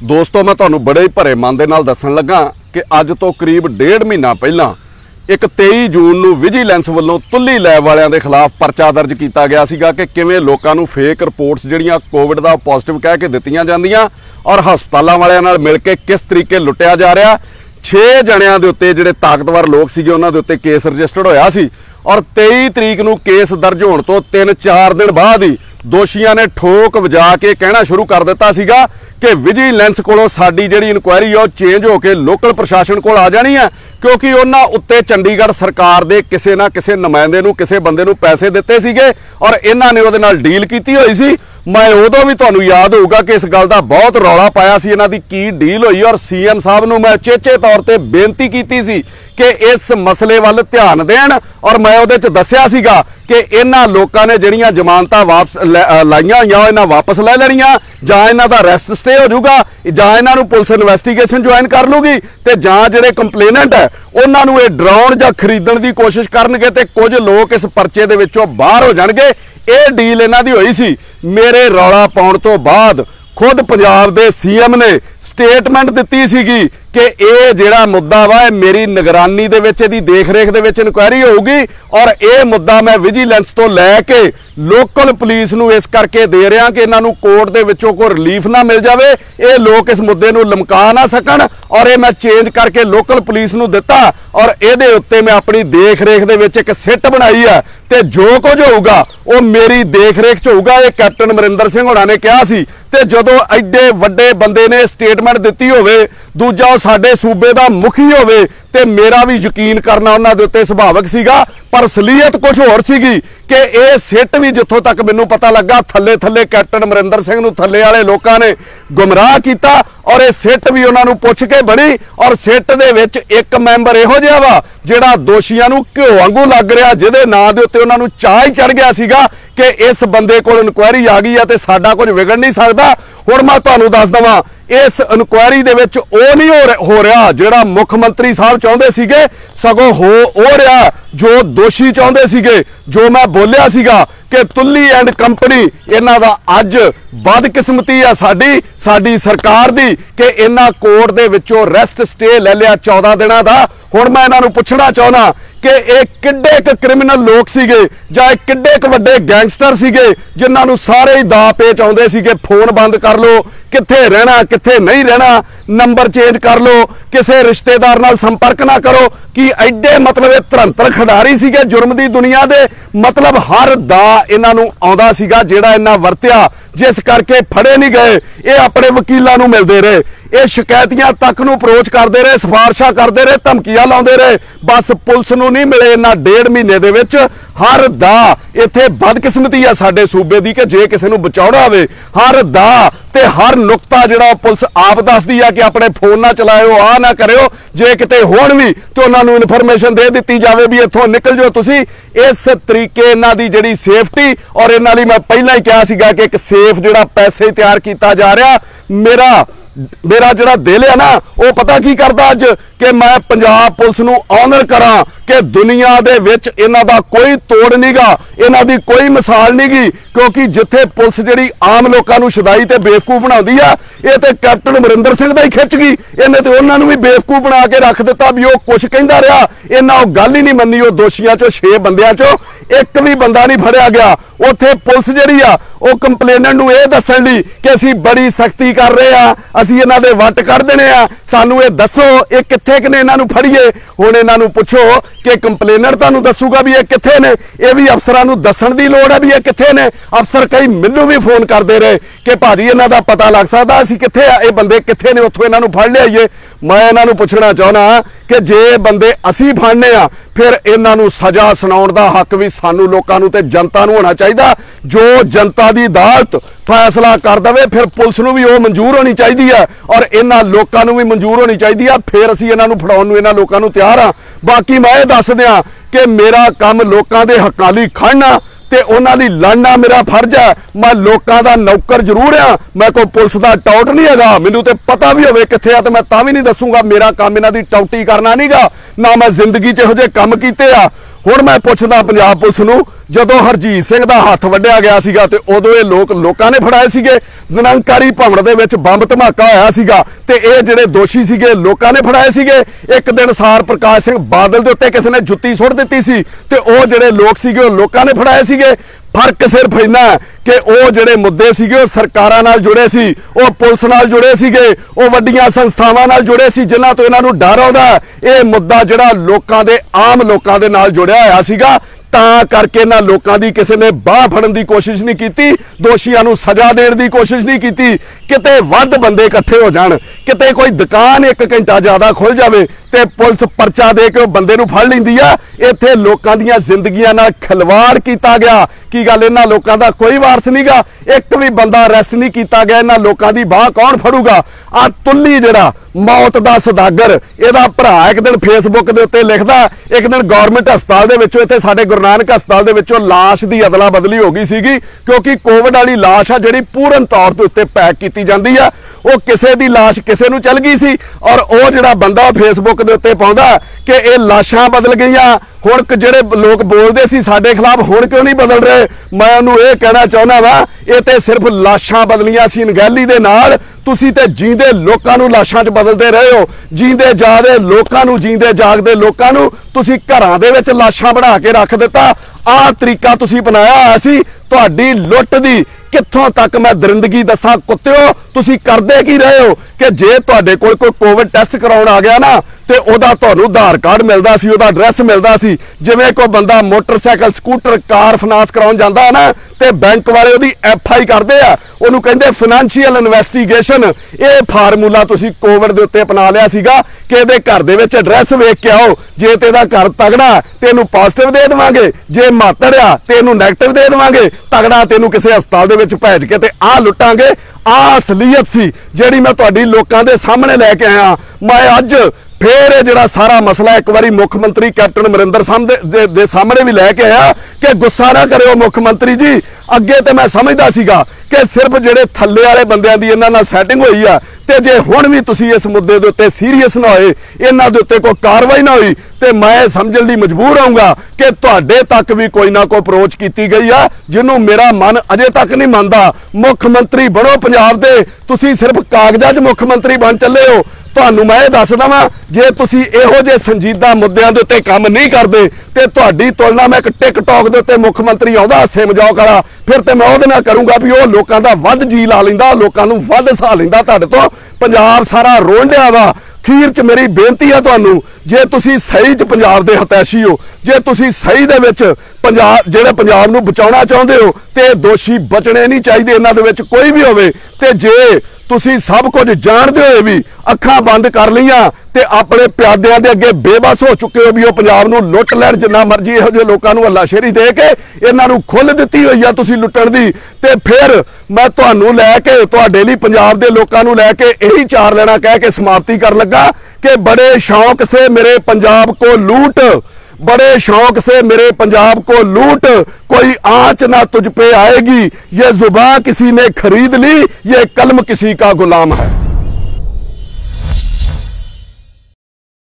दोस्तों मैं तुहानूं बड़े ही भरे मन दे नाल दस्सण लगा कि अज तो करीब 1.5 महीना पहलां एक 23 जून नूं विजिलेंस वल्लों तुल्ली लैब वालियां दे खिलाफ परचा दर्ज किया गया सीगा कि किवें लोकां नूं फेक रिपोर्ट्स जिहड़ियां कोविड दा पॉजिटिव कह के दित्तियां जांदियां और हस्पतालां वालियां नाल मिल के किस तरीके लुटिया जा रहा। 6 जणियां दे उत्ते जिहड़े ताकतवर लोग सीगे उन्हां दे उत्ते केस रजिस्टर्ड होया सी और 23 तरीक नूं केस दर्ज होण तो 3-4 दिन बाद ही दोषियों ने ठोक वजा के कहना शुरू कर दिता सीगा कि विजिलेंस कोलों साडी जिहड़ी इनक्वायरी है चेंज होकर लोकल प्रशासन कोल आ जानी है, क्योंकि उन्हां उत्ते चंडीगढ़ सरकार दे किसी ना किसी नुमाइंदे नूं किसी बंदे नूं पैसे दिते सीगे और इन्हां ने उहदे नाल डील कीती होई सी। मैं उदों भी तुहानूं याद होऊगा कि इस गल दा बहुत रौला पाया सी इन्हां दी की डील होई और सीएम साहब नूं मैं चेचे तौर ते बेनती कीती सी कि इस मसले वल ध्यान देण और मैं उहदे च दस्सिया सीगा कि इन्हां लोकां ने जिहड़ियां जमानतां वापस लाइयां होईयां इन्हां वापस लै लैणीਆਂ जां इन्हां दा अरैस्ट स्टे हो जाऊगा जां इन्हां नूं पुलिस इन्वेस्टिगेशन ज्वाइन कर लूगी ते जां जिहड़े कंप्लेनेंट है उन्हां नूं इह डराउण जां खरीदण दी कोशिश करनगे ते कुछ लोग इस परचे दे विचों बाहर हो जाणगे। ਇਹ ਡੀਲ ਇਹਨਾਂ ਦੀ ਹੋਈ ਸੀ। ਮੇਰੇ ਰੌਲਾ ਪਾਉਣ ਤੋਂ ਬਾਅਦ खुद पंजाब दे सीएम ने स्टेटमेंट दी सीगी कि यह जिहड़ा मुद्दा वा मेरी निगरानी दे विच इहदी देख रेख दे विच इनक्वायरी होगी और यह मुद्दा मैं विजिलेंस तो लैके लोकल पुलिस नूं इस करके दे रहा कि इन्हां नूं कोर्ट दे विचों कोई रिलीफ ना मिल जाए, ये लोग इस मुद्दे नूं लमका ना सकण और ये मैं चेंज करके लोकल पुलिस नूं दिता और इहदे उत्ते मैं अपनी देख रेख दे विच एक सिट बनाई है ते जो कुछ होऊगा वो मेरी देख रेख च होऊगा। ये कैप्टन अमरिंदर सिंह होणां ने कहा सी ते जदों एडे वड्डे बंदे ने स्टेटमेंट दी होवे दूजा साडे सूबे दा मुखी होवे ते मेरा भी यकीन करना उन्हां दे उत्ते सुभाविक सीगा, पर असलीयत कुछ होर सीगी कि यह सिट भी जिथों तक मैनूं पता लगा थल्ले थल्ले कैप्टन अमरिंदर सिंह नूं थल्ले वाले लोकां ने गुमराह किया और यह सिट भी उन्हां नूं पुछ के बनी और सिट दे विच एक मैंबर इहो जिहा वा जिहड़ा दोषियां नूं घिओ वांगू लग रहा, जिहदे नां दे उत्ते उन्हां नूं चाह ही चढ़ गया सीगा कि इस बंदे कोल इनक्वायरी आ गई है ते साडा कुछ विगड़ नहीं सकदा। हुण मैं तुहानूं दस दवां इस इनक्वायरी दे विच ओह नहीं हो रहा जिहड़ा मुख मंत्री साहब चाहुंदे सीगे, सगों हो रहा जो दोषी चाहुंदे सीगे। जो मैं बोलिया सीगा कि तुल्ली एंड कंपनी इन्हां दा अज बदकिस्मती है साडी सरकार दी कि इन्हां कोर्ट दे विचों रेस्ट स्टे ले लिया 14 दिनां दा। हुण मैं इन्हां नूं पुछना चाहुंदा कि ये किड्डे क क्रिमिनल लोग सीगे जां किड्डे क वड्डे गैंगस्टर सीगे जिन्हां नूं सारे ही दा पेच आउंदे सीगे, फोन बंद कर लो, कित्थे रहना कित्थे नहीं रहना, नंबर चेंज कर लो, किसी रिश्तेदार नाल संपर्क ना करो, कि एडे मतलब धरंतर खिडारी सीगे जुर्म दी दुनिया दे, मतलब हर दा इन्हां नूं आउंदा सीगा जिहड़ा इन्हां वरतिया जिस करके फड़े नहीं गए। ये अपने वकीलों नूं मिलदे रहे, ये शिकायतियां तक नूं अप्रोच करते रहे, सिफारिशां करते रहे, धमकियां लाउंदे रहे, बस पुलिस नूं नहीं मिले इन्हां 1.5 महीने दे विच। हर दा इत्थे बदकिस्मती है साडे सूबे दी कि जे किसी नूं बचाउणा होवे हर दा ते हर नुकता जिहड़ा पुलिस आप दसदी है कि अपने फोन ना चलाओ आ ना करियो, जे किते होण भी तो उन्हां नूं इन्फॉर्मेशन दे दित्ती जावे भी इत्थों निकल जाओ तुसीं। इस तरीके इन्हां दी जिहड़ी सेफ्टी और इन्हां लई मैं पहलां ही कहा सीगा कि एक सेफ जिहड़ा पैसे तैयार किया जा रहा। मेरा जिहड़ा दिल है ना वो पता की करदा अज कि मैं पंजाब पुलिस नूं ऑनर करा कि दुनिया दे विच इन्हां दा कोई तोड़ नहींगा, इन्हां दी कोई मिसाल नहींगी, क्योंकि जिथे पुलिस जिहड़ी आम लोकां नूं शदाई ते बेवकूफ बनाउंदी आ ये ते कैप्टन अमरिंदर सिंह दा ही खिच गई, इन्हें ते उन्हां नूं भी बेवकूफ बना के रख दिता भी वो कुछ कहंदा रहा, इन्हां वो गल ही नहीं मन्नी। वो दोषियां चों 6 बंदियां चों एक भी बंदा नहीं फड़िया गया। उत्थे पुलिस जिहड़ी आ वो कंप्लेनेंट नूं इह दस्सण लई कि असीं बड़ी सख्ती कर रहे आ, असीं इन्हां दे वट कढ देणे आ, सानूं इह दस्सो ये कित्थे कि ने इन्हां नूं फड़ीए। हुण इन्हां नूं पुछो कि कंप्लेनेंट तुहानूं दस्सूगा भी ये कित्थे ने, ये भी अफसरां नूं दस्सण दी लोड़ है भी ये कित्थे ने। अफसर कई मैनूं भी फोन करते रहे कि भाजी इन्हां दा पता लग सकदा असीं कित्थे आ, ये बंदे कित्थे ने, उत्थों इन्हां नूं फड़ लिआईए। मैं इन्हां नूं पुछना चाहुंदा कि जे बंदे असीं फड़ने आ फिर इन्हां नूं सज़ा सुणाउण दा हक भी सानूं लोकां नूं ते जनता नूं होना चाहिदा। जो जनता दी अदालत फैसला कर दवे फिर पुलिस नूं भी वो मंजूर होनी चाहिदी है और इन्हां लोकां नूं भी मंजूर होनी चाहिदी है, फिर असीं इन्हां नूं फड़ाउण नूं इन्हां लोकां नूं तैयार आ। बाकी मैं ये दस दियां कि मेरा काम लोकां दे हक्कां लई खड़ना ते उन्हां लई लड़ना मेरा फर्ज है। मैं लोकां दा नौकर जरूर आ, मैं कोई पुलिस दा टाउट नहीं हैगा, मैनूं ते पता भी होवे कित्थे आ ते मैं तां भी नहीं दसूंगा। मेरा काम इन्हां दी टाउटी करना नहींगा, ना मैं जिंदगी च इहो जिहे काम कीते आ। ਹੁਣ मैं पुछदा पंजाब पुलिस नूं, जदों हरजीत सिंह दा हत्थ वड्डिया गया सीगा ते उदों ये लोकां ने फड़ाए सीगे, निरंकारी भवन दे विच बंब धमाका होया सीगा ते ये जिहड़े दोषी सीगे लोकां ने फड़ाए सीगे। एक दिन सार प्रकाश सिंह बादल दे उत्ते किसी ने जुत्ती सुੱਟ दित्ती सी ते ओह जिहड़े लोक सीगे ओह लोकां ने फड़ाए सीगे। फर्क सिर्फ इन्ना कि वह जिहड़े मुद्दे सीगे सरकारां नाल जुड़े सी, वह पुलिस नाल जुड़े सीगे, वह वड्डियां संस्थावां नाल जुड़े सी जिन्हां तो इन्हां नूं डर आउंदा। ये मुद्दा जिहड़ा लोकां दे आम लोकां दे नाल जुड़िया होया सीगा, तां करके इन्हां लोकां दी किसी ने बाह फड़न दी कोशिश नहीं की, दोषियां नूं सजा देण दी कोशिश नहीं की। किते वध बंदे इकट्ठे हो जाण, किते कोई दुकान एक घंटा ज़्यादा खुल जावे ते पुलिस परचा दे के बंदे नूं फड़ लैंदी आ। इत्थे लोकां दीयां जिंदगियां नाल खिलवाड़ कीता गया। की गल इन्हां लोकां दा कोई वारस नहींगा, एक भी बंदा अरेस्ट नहीं किया गया। इन्हां लोकां दी बाह कौन फड़ूगा? आ तुल्ली जिहड़ा मौत दा सदागर, इहदा भरा एक दिन फेसबुक दे उत्ते लिखदा, एक दिन गौरमेंट हस्पताल दे विचों इत्थे साडे गुरु नानक हस्पताल दे विचों लाश दी अदला बदली हो गई सीगी, क्योंकि कोविड वाली लाश आ जिहड़ी पूर्ण तौर ते उत्ते पैक कीती जांदी आ, ਉਹ ਕਿਸੇ ਦੀ ਲਾਸ਼ ਕਿਸੇ ਨੂੰ ਚੱਲ ਗਈ ਸੀ। ਔਰ ਉਹ ਜਿਹੜਾ ਬੰਦਾ ਫੇਸਬੁੱਕ ਦੇ ਉੱਤੇ ਪਾਉਂਦਾ ਕਿ ਇਹ ਲਾਸ਼ਾਂ ਬਦਲ ਗਈਆਂ, ਹੁਣ ਜਿਹੜੇ ਲੋਕ ਬੋਲਦੇ ਸੀ ਸਾਡੇ ਖਿਲਾਫ ਹੁਣ ਕਿਉਂ ਨਹੀਂ ਬਦਲ ਰਹੇ, ਮੈਂ ਉਹਨੂੰ ਇਹ ਕਹਿਣਾ ਚਾਹੁੰਦਾ ਵਾ ਇਹ ਤੇ ਸਿਰਫ ਲਾਸ਼ਾਂ ਬਦਲੀਆਂ ਸੀ ਅਣਗਹਿਲੀ ਦੇ ਨਾਲ। ਤੁਸੀਂ ਤੇ ਜੀਂਦੇ ਲੋਕਾਂ ਨੂੰ ਲਾਸ਼ਾਂ 'ਚ ਬਦਲਦੇ ਰਹੇ ਹੋ, ਜੀਂਦੇ ਜਾਗਦੇ ਲੋਕਾਂ ਨੂੰ, ਜੀਂਦੇ ਜਾਗਦੇ ਲੋਕਾਂ ਨੂੰ ਤੁਸੀਂ ਘਰਾਂ ਦੇ ਵਿੱਚ ਲਾਸ਼ਾਂ ਬਣਾ ਕੇ ਰੱਖ ਦਿੱਤਾ। ਆਹ ਤਰੀਕਾ ਤੁਸੀਂ ਅਪਣਾਇਆ ਹੋਇਆ ਸੀ ਤੁਹਾਡੀ ਲੁੱਟ ਦੀ। कित्थों तक मैं दरिंदगी दसा कुत्तिओ, तुसी करदे की रहे हो कि जे तुहाडे कोल कोई कोविड टैस्ट कराउण आ गया ना ते ओदा तुहानूं आधार कार्ड मिलदा सी, ओदा एड्रैस मिलदा सी। जिवें कोई बंदा मोटरसाइकिल स्कूटर कार फाइनांस कराउण जांदा है ना ते बैंक वाले ओदी FI करदे आ, ओनूं कहंदे फाइनैंशियल इन्वेस्टिगेशन। ये फार्मूला तुसी कोविड दे उत्ते अपना लिया सीगा कि इहदे घर दे विच एड्रैस वेख के आओ, जे ते इहदा घर तगड़ा ते इहनूं पॉजिटिव दे देवांगे, जे मातड़ आ ते इहनूं नैगेटिव दे देवांगे, तगड़ा ते इहनूं किसी हस्पताल दे विच भेज के ते आ लुटांगे। आ असलीयत सी जिहड़ी मैं तुहाडी लोकां दे सामने लैके आया। मैं अज फिर जिहड़ा सारा मसला एक बारी मुख मंत्री कैप्टन अमरिंदर दे सामने भी लैके आया कि गुस्सा ना करियो मुख मंत्री जी, अगे तो मैं समझदा सीगा कि सिर्फ जिहड़े थल्ले वाले बंदियां दी इन्हां नाल सैटिंग होई आ, ते जे हुण भी तुसीं इस मुद्दे दे उत्ते सीरीयस ना होए, इन्हां दे उत्ते कोई कार्रवाई ना होई, ते मैं समझण लई मजबूर होऊंगा कि तुहाडे तक भी कोई ना कोई अप्रोच कीती गई आ जिन्हों मेरा मन अजे तक नहीं मनदा। मुख मंत्री बनो पंजाब दे, तुसीं सिर्फ कागजां 'च मुख मंत्री बन चले हो। ਤੁਹਾਨੂੰ मैं दस दवां जे तुसीं इहो जे संजीदा मुद्दਿਆਂ ਦੇ ਉੱਤੇ ਕੰਮ नहीं करदे ते तुहाडी तुलना मैं एक टिकटॉक ਦੇ ਉੱਤੇ मुख मंत्री आउंदा हासे मजाक वाला, फिर ते मैं ਉਹਦੇ ਨਾਲ ਕਰੂੰਗਾ ਵੀ ਉਹ ਲੋਕਾਂ ਦਾ ਵੱਧ ਜੀ ਲਾ ਲੈਂਦਾ, ਲੋਕਾਂ ਨੂੰ ਵੱਧ ਸਹਾ ਲੈਂਦਾ ਤੁਹਾਡੇ ਤੋਂ। ਪੰਜਾਬ ਸਾਰਾ ਰੋਂਡਿਆ ਵਾ। खीर च मेरी बेनती है तुहानूं, जे तुसीं सही च पंजाब दे हितैषी हो, जे तुसीं सही दे विच पंजाब जिहड़े पंजाब नूं बचाउणा चाहुंदे हो ते दोषी बचने नहीं चाहिए, इन्हां दे विच कोई भी होवे। ते जे तुसीं सब कुछ जाणदे होए भी अखां बंद कर लईआं ते अपने प्यादिਆਂ ਦੇ ਅੱਗੇ बेबस हो चुके हो भी ਉਹ पंजाब नूं लुੱਟ ਲੈਣ, जिन्ना मर्जी ਇਹੋ ਜਿਹੇ ਲੋਕਾਂ ਨੂੰ ਹੱਲਾਸ਼ੇਰੀ ਦੇ ਕੇ ਇਹਨਾਂ ਨੂੰ ਖੁੱਲ੍ਹ ਦਿੱਤੀ ਹੋਈ ਆ ਤੁਸੀਂ ਲੁੱਟਣ ਦੀ। ਤੇ ਫਿਰ ਮੈਂ ਤੁਹਾਨੂੰ ਲੈ ਕੇ ਤੁਹਾਡੇ ਲਈ पंजाब ਦੇ ਲੋਕਾਂ ਨੂੰ ਲੈ ਕੇ ਇਹੀ ਚਾਰ ਲੈਣਾ ਕਹਿ ਕੇ समाप्ति कर लगा कि बड़े शौक से मेरे पंजाब को लूट, बड़े शौक से मेरे पंजाब को लूट, कोई आंच ना तुझ पे आएगी, ये जुबान किसी ने खरीद ली, ये कलम किसी का गुलाम है।